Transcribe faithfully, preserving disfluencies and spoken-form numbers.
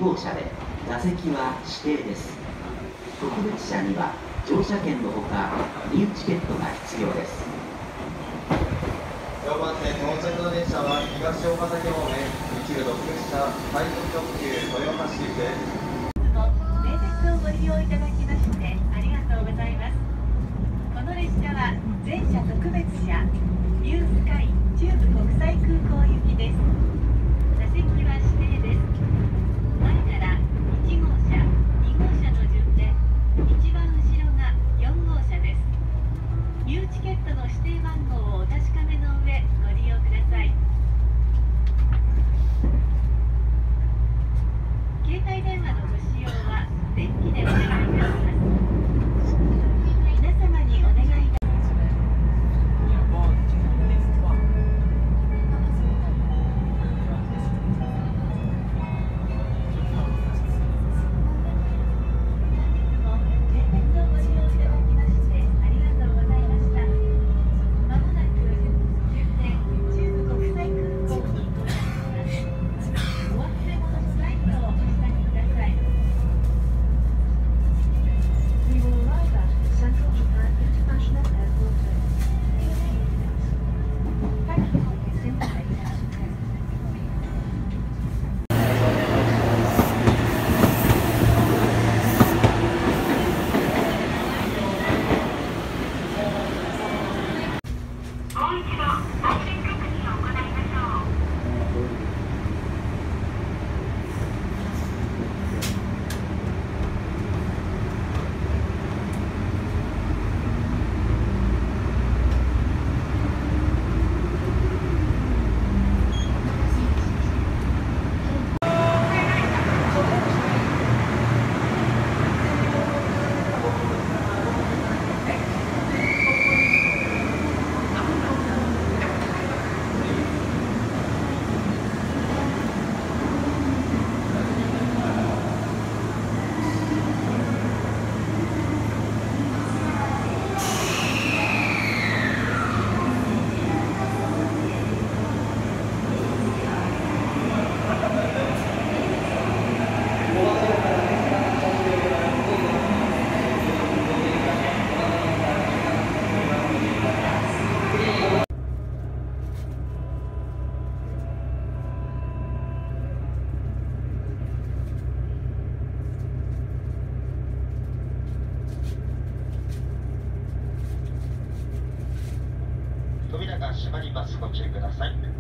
号車で座席は指定です。特別車には乗車券のほか入チケットが必要です。 よんばん線到着の電車は東岡崎方面一部特別車快速特急豊橋行きです。 名鉄をご利用いただきましてありがとうございます。この列車は全車特別車ニュースカイ中部国際空港行きです。座席は指定です。前からいち号車、に号車の順で一番後ろがよん号車です。入チケットの指定番号をお確かめの上ご利用ください。携帯電話のご使用は電気でお願いいたします。皆様にお願いいたします。 扉が閉まります。ご注意ください。